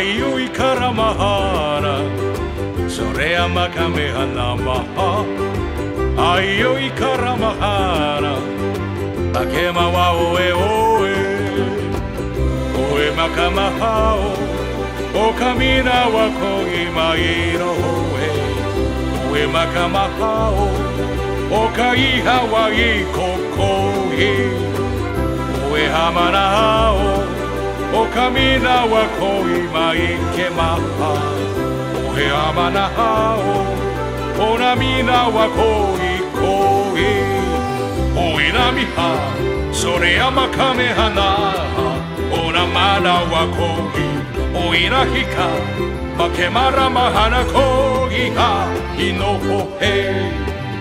愛をいからまはなそれやまかめはなまは愛をいからまはなあけまわおえおえおえまかまはおおかみなわこいまいろおえまかまはおおかいはわいここいおえはまなおおかみなわこいまいけまはおえはまなおおなみなわこいこいおいなみはそれやまかめはなおなまなわこいおいなひかまけまらまはなこいはいのほへ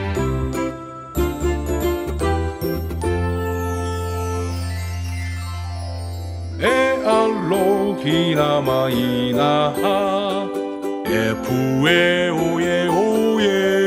えあろひなまいなえぷえおえおえ